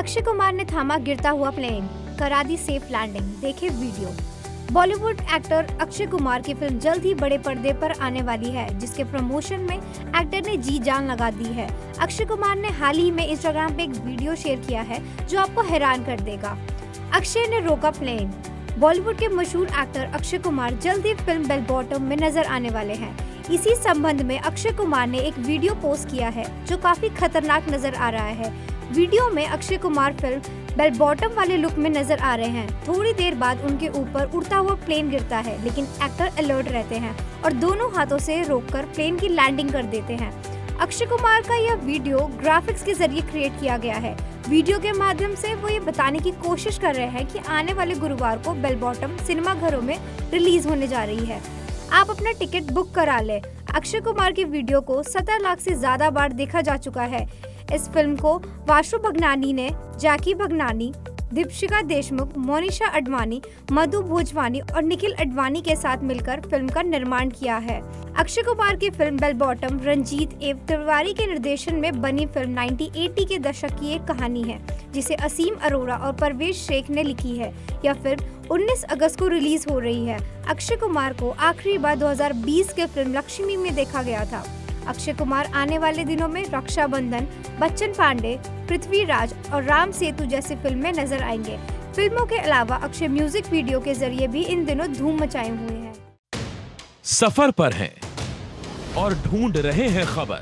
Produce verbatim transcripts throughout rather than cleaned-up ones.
अक्षय कुमार ने थामा गिरता हुआ प्लेन, करा दी सेफ लैंडिंग। देखे वीडियो। बॉलीवुड एक्टर अक्षय कुमार की फिल्म जल्द ही बड़े पर्दे पर आने वाली है, जिसके प्रमोशन में एक्टर ने जी जान लगा दी है। अक्षय कुमार ने हाल ही में इंस्टाग्राम पे एक वीडियो शेयर किया है जो आपको हैरान कर देगा। अक्षय ने रोका प्लेन। बॉलीवुड के मशहूर एक्टर अक्षय कुमार जल्द ही फिल्म बेल बॉटम में नजर आने वाले हैं। इसी संबंध में अक्षय कुमार ने एक वीडियो पोस्ट किया है जो काफी खतरनाक नजर आ रहा है। वीडियो में अक्षय कुमार फिल्म बेल बॉटम वाले लुक में नजर आ रहे हैं। थोड़ी देर बाद उनके ऊपर उड़ता हुआ प्लेन गिरता है, लेकिन एक्टर अलर्ट रहते हैं और दोनों हाथों से रोककर प्लेन की लैंडिंग कर देते हैं। अक्षय कुमार का यह वीडियो ग्राफिक्स के जरिए क्रिएट किया गया है। वीडियो के माध्यम से वो ये बताने की कोशिश कर रहे हैं कि आने वाले गुरुवार को बेल बॉटम सिनेमा घरों में रिलीज होने जा रही है। आप अपना टिकट बुक करा ले। अक्षय कुमार की वीडियो को सत्रह लाख से ज्यादा बार देखा जा चुका है। इस फिल्म को वाशु भगनानी ने, जैकी भगनानी, दीपिका देशमुख, मोनिशा अडवाणी, मधु भोजवानी और निखिल अडवाणी के साथ मिलकर फिल्म का निर्माण किया है। अक्षय कुमार की फिल्म बेल बॉटम रंजीत एवं तिवारी के निर्देशन में बनी फिल्म नाइनटीन एटी के दशक की एक कहानी है, जिसे असीम अरोड़ा और परवेज शेख ने लिखी है। यह फिल्म उन्नीस अगस्त को रिलीज हो रही है। अक्षय कुमार को आखिरी बार दो हज़ार बीस के फिल्म लक्ष्मी में देखा गया था। अक्षय कुमार आने वाले दिनों में रक्षाबंधन, बच्चन पांडे, पृथ्वीराज और राम सेतु जैसी फिल्में नजर आएंगे। फिल्मों के अलावा अक्षय म्यूजिक वीडियो के जरिए भी इन दिनों धूम मचाए हुए हैं। सफर पर हैं और ढूंढ रहे हैं खबर,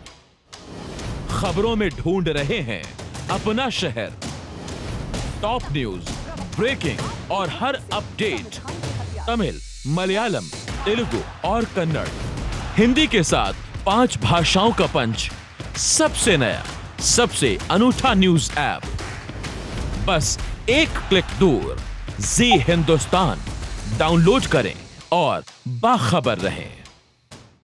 खबरों में ढूंढ रहे हैं अपना शहर। टॉप न्यूज, ब्रेकिंग और हर अपडेट तमिल, मलयालम, तेलुगु और कन्नड़, हिंदी के साथ पांच भाषाओं का पंच। सबसे नया, सबसे अनूठा न्यूज ऐप, बस एक क्लिक दूर। जी हिंदुस्तान डाउनलोड करें और बाखबर रहें।